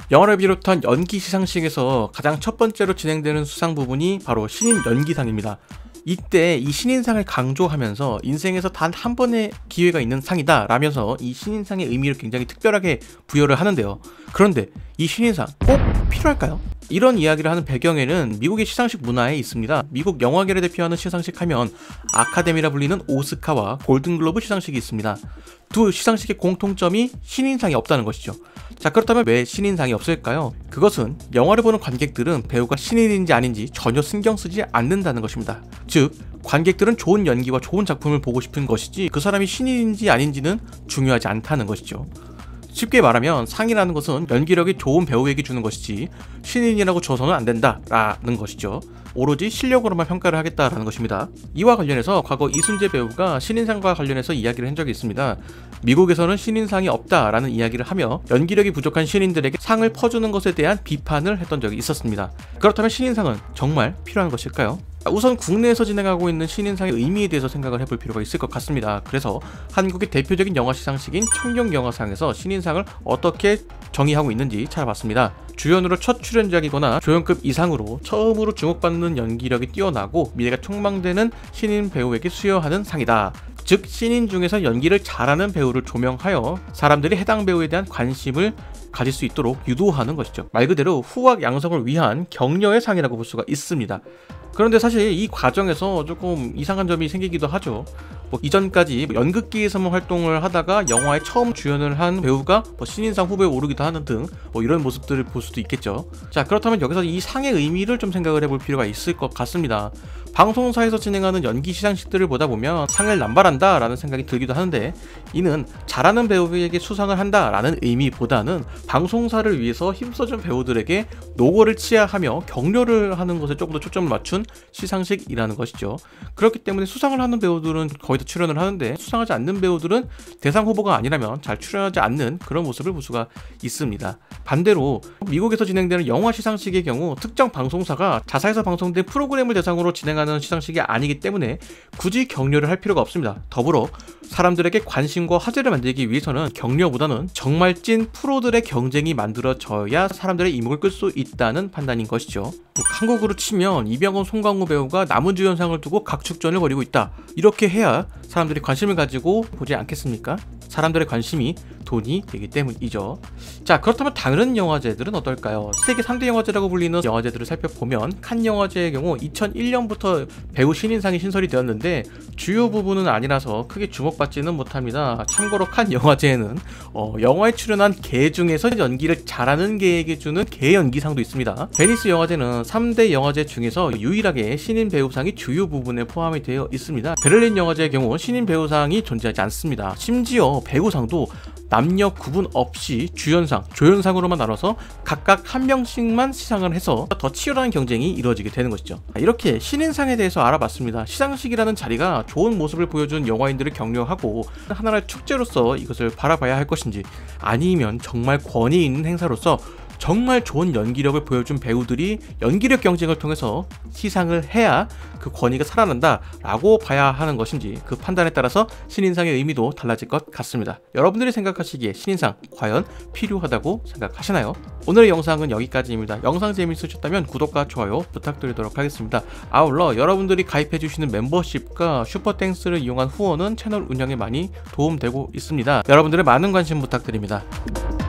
영화를 비롯한 연기 시상식에서 가장 첫 번째로 진행되는 수상 부분이 바로 신인 연기상입니다. 이때 이 신인상을 강조하면서 인생에서 단 한 번의 기회가 있는 상이다 라면서 이 신인상의 의미를 굉장히 특별하게 부여를 하는데요. 그런데 이 신인상 꼭 필요할까요? 이런 이야기를 하는 배경에는 미국의 시상식 문화에 있습니다. 미국 영화계를 대표하는 시상식 하면 아카데미라 불리는 오스카와 골든글로브 시상식이 있습니다. 두 시상식의 공통점이 신인상이 없다는 것이죠. 자, 그렇다면 왜 신인상이 없을까요? 그것은 영화를 보는 관객들은 배우가 신인인지 아닌지 전혀 신경 쓰지 않는다는 것입니다. 즉, 관객들은 좋은 연기와 좋은 작품을 보고 싶은 것이지 그 사람이 신인인지 아닌지는 중요하지 않다는 것이죠. 쉽게 말하면 상이라는 것은 연기력이 좋은 배우에게 주는 것이지 신인이라고 줘서는 안 된다라는 것이죠. 오로지 실력으로만 평가를 하겠다라는 것입니다. 이와 관련해서 과거 이순재 배우가 신인상과 관련해서 이야기를 한 적이 있습니다. 미국에서는 신인상이 없다라는 이야기를 하며 연기력이 부족한 신인들에게 상을 퍼주는 것에 대한 비판을 했던 적이 있었습니다. 그렇다면 신인상은 정말 필요한 것일까요? 우선 국내에서 진행하고 있는 신인상의 의미에 대해서 생각을 해볼 필요가 있을 것 같습니다. 그래서 한국의 대표적인 영화 시상식인 청룡영화상에서 신인상을 어떻게 정의하고 있는지 찾아봤습니다. 주연으로 첫 출연작이거나 조연급 이상으로 처음으로 주목받는 연기력이 뛰어나고 미래가 촉망되는 신인 배우에게 수여하는 상이다. 즉, 신인 중에서 연기를 잘하는 배우를 조명하여 사람들이 해당 배우에 대한 관심을 가질 수 있도록 유도하는 것이죠. 말 그대로 후학 양성을 위한 격려의 상이라고 볼 수가 있습니다. 그런데 사실 이 과정에서 조금 이상한 점이 생기기도 하죠. 이전까지 연극기에서만 활동을 하다가 영화에 처음 주연을 한 배우가 신인상 후보에 오르기도 하는 등 이런 모습들을 볼 수도 있겠죠. 자, 그렇다면 여기서 이 상의 의미를 좀 생각을 해볼 필요가 있을 것 같습니다. 방송사에서 진행하는 연기 시상식들을 보다 보면 상을 남발한다 라는 생각이 들기도 하는데, 이는 잘하는 배우에게 수상을 한다 라는 의미보다는 방송사를 위해서 힘써준 배우들에게 노고를 치하하며 격려를 하는 것에 조금 더 초점을 맞춘 시상식이라는 것이죠. 그렇기 때문에 수상을 하는 배우들은 거의 다 출연을 하는데, 수상하지 않는 배우들은 대상 후보가 아니라면 잘 출연하지 않는 그런 모습을 볼 수가 있습니다. 반대로 미국에서 진행되는 영화 시상식의 경우 특정 방송사가 자사에서 방송된 프로그램을 대상으로 진행하는 시상식이 아니기 때문에 굳이 격려를 할 필요가 없습니다. 더불어 사람들에게 관심과 화제를 만들기 위해서는 격려보다는 정말 찐 프로들의 경쟁이 만들어져야 사람들의 이목을 끌 수 있다는 판단인 것이죠. 한국으로 치면 이병헌, 송강호 배우가 남우주연상을 두고 각축전을 벌이고 있다. 이렇게 해야 사람들이 관심을 가지고 보지 않겠습니까? 사람들의 관심이 돈이 되기 때문이죠. 자, 그렇다면 다른 영화제들은 어떨까요? 세계 3대 영화제라고 불리는 영화제들을 살펴보면 칸 영화제의 경우 2001년부터 배우 신인상이 신설이 되었는데 주요 부분은 아니라서 크게 주목받지는 못합니다. 참고로 칸 영화제에는 영화에 출연한 개 중에서 연기를 잘하는 개에게 주는 개연기상도 있습니다. 베니스 영화제는 3대 영화제 중에서 유일하게 신인 배우상이 주요 부분에 포함이 되어 있습니다. 베를린 영화제의 경우 신인 배우상이 존재하지 않습니다. 심지어 배우상도 남녀 구분 없이 주연상, 조연상으로만 나눠서 각각 한 명씩만 시상을 해서 더 치열한 경쟁이 이루어지게 되는 것이죠. 이렇게 신인상에 대해서 알아봤습니다. 시상식이라는 자리가 좋은 모습을 보여준 영화인들을 격려하고 하나의 축제로서 이것을 바라봐야 할 것인지, 아니면 정말 권위 있는 행사로서 정말 좋은 연기력을 보여준 배우들이 연기력 경쟁을 통해서 시상을 해야 그 권위가 살아난다 라고 봐야 하는 것인지, 그 판단에 따라서 신인상의 의미도 달라질 것 같습니다. 여러분들이 생각하시기에 신인상 과연 필요하다고 생각하시나요? 오늘의 영상은 여기까지입니다. 영상 재밌으셨다면 구독과 좋아요 부탁드리도록 하겠습니다. 아울러 여러분들이 가입해주시는 멤버십과 슈퍼땡스를 이용한 후원은 채널 운영에 많이 도움되고 있습니다. 여러분들의 많은 관심 부탁드립니다.